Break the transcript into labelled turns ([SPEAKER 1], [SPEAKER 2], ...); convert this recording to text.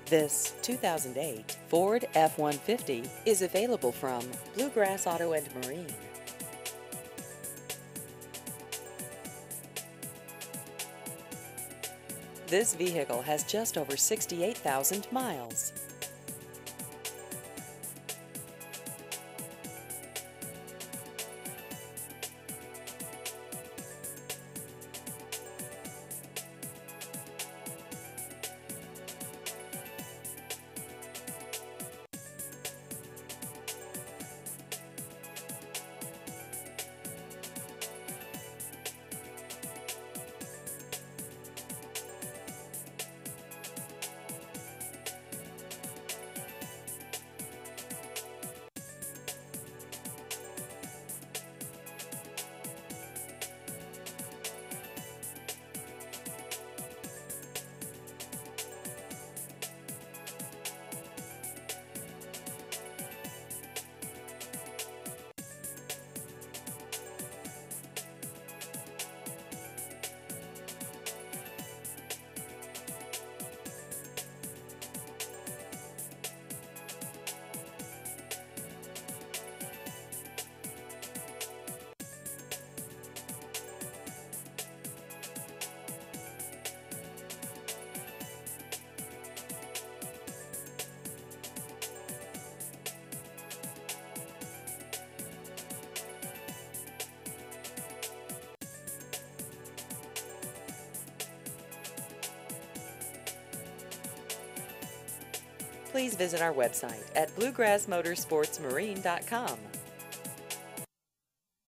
[SPEAKER 1] This 2008 Ford F-150 is available from Bluegrass Auto and Marine. This vehicle has just over 68,000 miles. Please visit our website at bluegrassmotorsportsmarine.com.